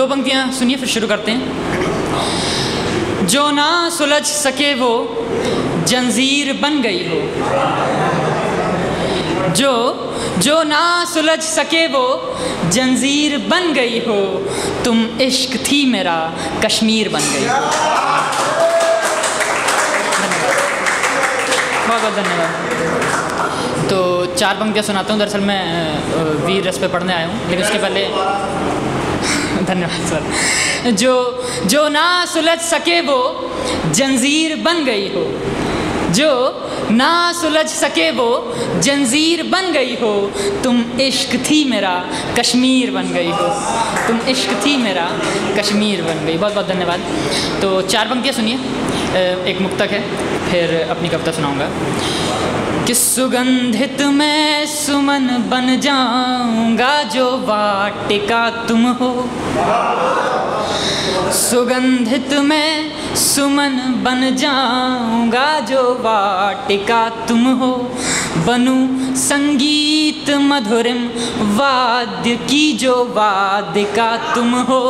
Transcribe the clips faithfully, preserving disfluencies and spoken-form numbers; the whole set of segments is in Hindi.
पंक्तियाँ सुनिए फिर शुरू करते हैं। जो ना सुलझ सके वो जंजीर बन गई हो, जो जो ना सुलझ सके वो जंजीर बन गई हो, तुम इश्क थी मेरा कश्मीर बन गई हो। बहुत बहुत धन्यवाद। तो चार पंक्तियाँ सुनाता हूँ। दरअसल मैं वीर रस पे पढ़ने आया हूँ, लेकिन उसके पहले धन्यवाद सर। जो जो ना सुलझ सके वो जंजीर बन गई हो, जो ना सुलझ सके वो जंजीर बन गई हो, तुम इश्क थी मेरा कश्मीर बन गई हो, तुम इश्क थी मेरा कश्मीर बन गई। बहुत बहुत धन्यवाद। तो चार पंक्तियाँ सुनिए, एक मुक्तक है, फिर अपनी कविता सुनाऊंगा। कि सुगंधित मैं सुमन बन जाऊंगा जो वाटिका तुम हो, सुगंधित मैं सुमन बन जाऊंगा जो वाटिका तुम हो, बनूं संगीत मधुरिम वाद्य की जो वादिका तुम हो,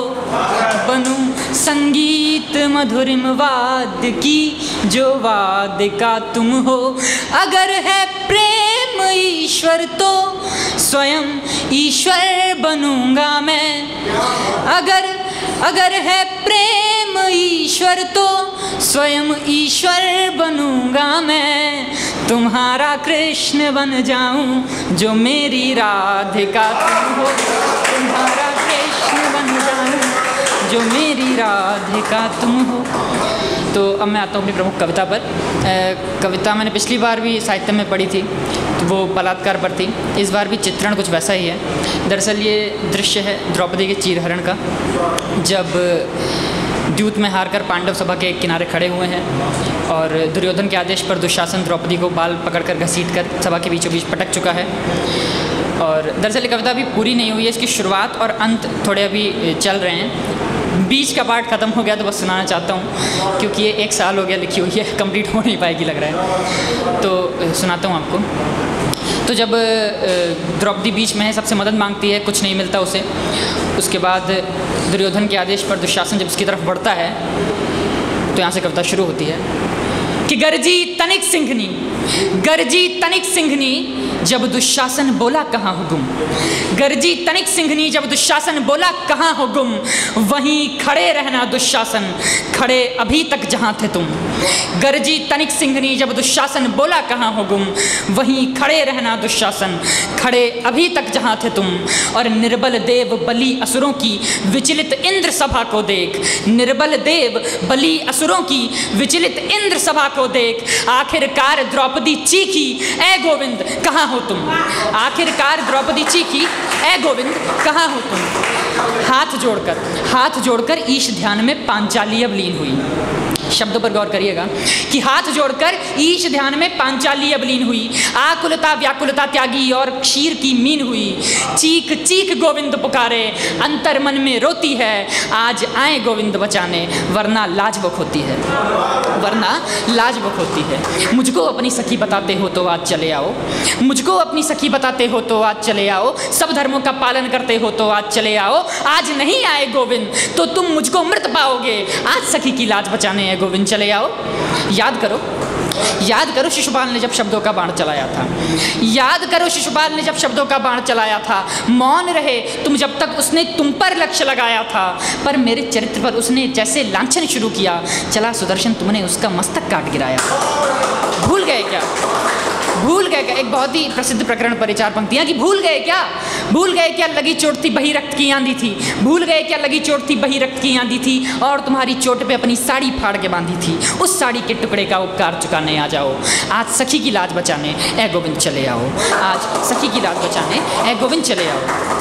बनूं संगीत मधुरिम वाद्य की जो वादिका तुम हो। अगर है प्रेम ईश्वर तो स्वयं ईश्वर बनूंगा मैं, अगर अगर है प्रेम ईश्वर तो स्वयं ईश्वर बनूंगा मैं, तुम्हारा कृष्ण बन जाऊं जो मेरी राधिका तुम हो, तुम्हारा कृष्ण बन जाऊं जो मेरी राधिका तुम हो। तो अब मैं आता हूँ अपनी प्रमुख कविता पर। आ, कविता मैंने पिछली बार भी साहित्य में पढ़ी थी, तो वो बलात्कार पर थी। इस बार भी चित्रण कुछ वैसा ही है। दरअसल ये दृश्य है द्रौपदी के चीरहरण का, जब द्यूत में हारकर पांडव सभा के किनारे खड़े हुए हैं और दुर्योधन के आदेश पर दुशासन द्रौपदी को बाल पकड़कर घसीटकर सभा के बीचों बीच पटक चुका है। और दरअसल ये कविता अभी पूरी नहीं हुई है, इसकी शुरुआत और अंत थोड़े अभी चल रहे हैं। बीच का पार्ट ख़त्म हो गया तो बस सुनाना चाहता हूँ, क्योंकि ये एक साल हो गया लिखी हुई है, कंप्लीट हो नहीं पाएगी लग रहा है, तो सुनाता हूँ आपको। तो जब द्रौपदी बीच में है, सबसे मदद मांगती है, कुछ नहीं मिलता उसे। उसके बाद दुर्योधन के आदेश पर दुशासन जब उसकी तरफ बढ़ता है, तो यहाँ से कविता शुरू होती है कि गरजी तनिक सिंघनी, गरजी तनिक सिंघनी जब दुशासन बोला कहाँ हो गुम, गरजी तनिक सिंघनी जब दुशासन बोला कहाँ हो गुम, वहीं खड़े रहना दुशासन, खड़े अभी तक जहाँ थे तुम। गरजी तनिक सिंघनी जब दुशासन बोला कहाँ हो गुम, वहीं खड़े रहना दुशासन, खड़े अभी तक जहाँ थे तुम। और निर्बल देव बलि असुरों की विचलित इंद्र सभा को देख, निर्बल देव बलि असुरों की विचलित इंद्र सभा को देख, आखिरकार द्रौपदी चीखी ए गोविंद कहाँ हो तुम, आखिरकार द्रौपदी चीखी ए गोविंद कहाँ हो तुम। हाथ जोड़कर हाथ जोड़कर ईश ध्यान में पांचाली अब लीन हुई। शब्दों पर गौर करिएगा कि हाथ जोड़कर ईश ध्यान में पांचाली अब लीन हुई, आकुलता व्याकुलता त्यागी और क्षीर की मीन हुई। चीख चीख गोविंद पुकारे, अंतर मन में रोती है, आज आए गोविंद बचाने, वरना लाज बुक होती है, वरना लाज बुक होती है। मुझको अपनी सखी बताते हो तो आज चले आओ, मुझको अपनी सखी बताते हो तो आज चले आओ, सब धर्मों का पालन करते हो तो आज चले आओ। आज नहीं आए गोविंद तो तुम मुझको मृत पाओगे, आज सखी की लाज बचाने गोविंद चले आओ। याद करो याद करो शिशुपाल ने जब शब्दों का बाण चलाया था, याद करो शिशुपाल ने जब शब्दों का बाण चलाया था। मौन रहे तुम जब तक उसने तुम पर लक्ष्य लगाया था, पर मेरे चरित्र पर उसने जैसे लांछन शुरू किया, चला सुदर्शन तुमने उसका मस्तक काट गिराया। भूल गए क्या, भूल गए क्या? एक बहुत ही प्रसिद्ध प्रकरण पर चार पंक्तियां कि भूल गए क्या, भूल गए क्या लगी चोट थी बही रक्त की आंधी थी, भूल गए क्या लगी चोट थी बही रक्त की आंधी थी, और तुम्हारी चोट पे अपनी साड़ी फाड़ के बांधी थी, उस साड़ी के टुकड़े का उपकार चुकाने आ जाओ, आज सखी की लाज बचाने ए गोविंद चले आओ, आज सखी की लाज बचाने ए गोविंद चले आओ।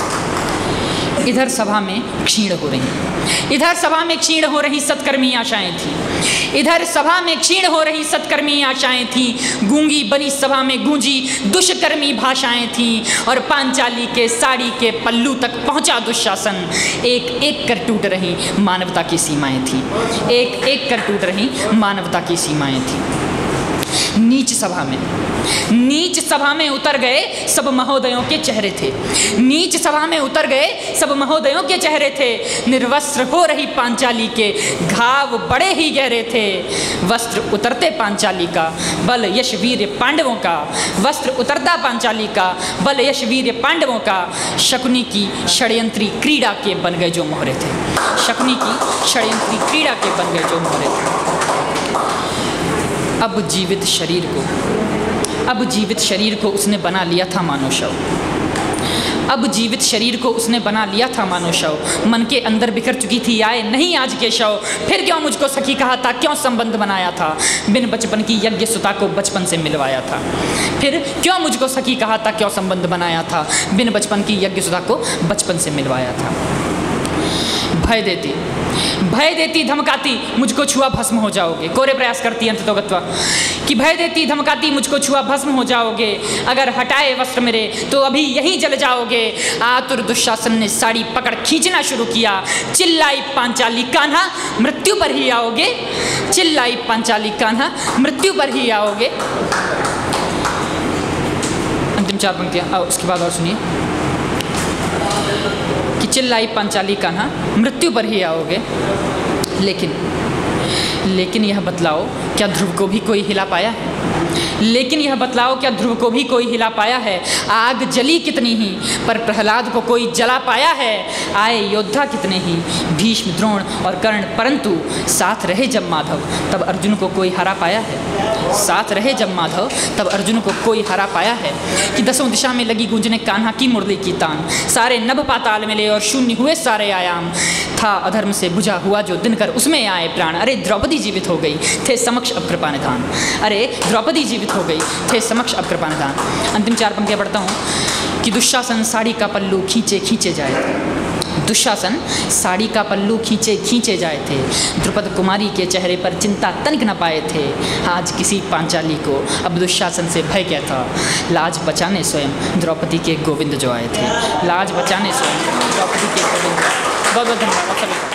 इधर सभा में क्षीण हो रही इधर सभा में क्षीण हो रही सत्कर्मी आशाएं थी, इधर सभा में क्षीण हो रही सत्कर्मी आशाएं थी, गूंगी बनी सभा में गूंजी दुष्कर्मी भाषाएं थी, और पांचाली के साड़ी के पल्लू तक पहुंचा दुशासन, एक एक कर टूट रही मानवता की सीमाएं थी, एक एक कर टूट रही मानवता की सीमाएं थी। नीच सभा में नीच सभा में उतर गए सब महोदयों के चेहरे थे। नीच सभा में उतर गए सब महोदयों के चेहरे थे। निर्वस्त्र हो रही पांचाली के घाव बड़े ही गहरे थे। वस्त्र उतरते पांचाली का बल यश वीर पांडवों का, वस्त्र उतरता पांचाली का बल यश वीर पांडवों का। शकुनी की षड्यंत्री क्रीड़ा के बन गए जो मोहरे थे। शकुनी की षड्यंत्री क्रीड़ा के बन गए जो मोहरे थे। अब जीवित शरीर को अब जीवित शरीर को उसने बना लिया था मानो शव। अब जीवित शरीर को उसने बना लिया था मानो शव। मन के अंदर बिखर चुकी थी आए नहीं आज के शव। फिर क्यों मुझको सखी कहा था, क्यों संबंध बनाया था, बिन बचपन की यज्ञ सुता को बचपन से मिलवाया था। फिर क्यों मुझको सखी कहा था, क्यों संबंध बनाया था, बिन बचपन की यज्ञ सुता को बचपन से मिलवाया था। भय देती भय देती धमकाती मुझको छुआ भस्म हो जाओगे। कोरे प्रयास करती अंत तो गत्वा कि भय देती धमकाती मुझको छुआ भस्म हो जाओगे। अगर हटाए वस्त्र मेरे तो अभी यहीं जल जाओगे। आतुर दुशासन ने साड़ी पकड़ खींचना शुरू किया। चिल्लाई पांचाली कान्हा मृत्यु पर ही आओगे। चिल्लाई पांचाली कान्हा मृत्यु पर ही आओगे। अंतिम चार पंक्तियां उसके बाद और सुनिए कि चिल्लाई पांचाली कान्हा मृत्यु पर ही आओगे। लेकिन लेकिन यह बतलाओ क्या ध्रुव को भी कोई हिला पाया है। लेकिन यह बतलाओ क्या ध्रुव को भी कोई हिला पाया है। आग जली कितनी ही पर प्रहलाद को कोई जला पाया है। आए योद्धा कितने ही भीष्म द्रोण और कर्ण, परंतु साथ रहे जब माधव तब अर्जुन को कोई हरा पाया है। साथ रहे जब माधव तब अर्जुन को कोई हरा पाया है। कि दसों दिशा में लगी गूंजने कान्हा की मुरली की तान। सारे नभ पाताल मिले और शून्य हुए सारे आयाम। था अधर्म से बुझा हुआ जो दिनकर उसमें आए प्राण। अरे द्रौपदी जीवित हो गई थे समक्ष अब कृपा निधान। अरे द्रौपदी जीवित हो गई थे समक्ष अब कृपा निधान। अंतिम चार पंक्तियां पढ़ता हूँ कि दुशासन साड़ी का पल्लू खींचे खींचे जाए थे। दुशासन साड़ी का पल्लू खींचे खींचे जाए थे। द्रुपद कुमारी के चेहरे पर चिंता तनिक न पाए थे। आज किसी पांचाली को अब दुशासन से भय क्या था। लाज बचाने स्वयं द्रौपदी के गोविंद जो आए थे। लाज बचाने स्वयं द्रौपदी के गोविंद। बहुत बहुत धन्यवाद सभी।